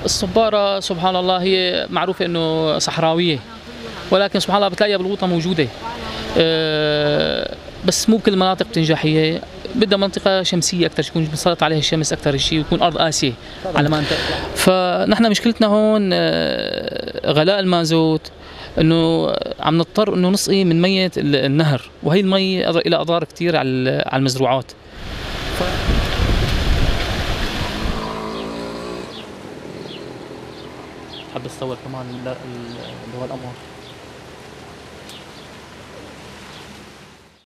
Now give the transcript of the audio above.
الصبارة سبحان الله هي معروفة إنه صحراوية، ولكن سبحان الله بتلاقيها بالغوطة موجودة. بس مو بكل المناطق بتنجح هي، بدها منطقة شمسية أكثر، تكون بتسلط عليها الشمس أكثر شيء، ويكون أرض قاسية على ما تطلع. فنحن مشكلتنا هون غلاء المازوت، إنه عم نضطر إنه نسقي من مية النهر، وهي المي لها أضرار كثير على المزروعات. حب تصور كمان اللي هو القمر.